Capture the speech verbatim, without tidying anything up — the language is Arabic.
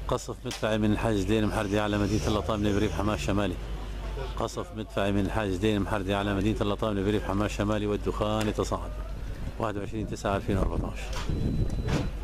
قصف مدفعي من الحاج دين محردي على مدينة اللطامنة بريف حماة الشمالي. قصف مدفعي من الحاج دين محردي على مدينة اللطامنة بريف حماة الشمالي والدخان يتصاعد. واحد وعشرين تسعة ألفين وأربعة عشر.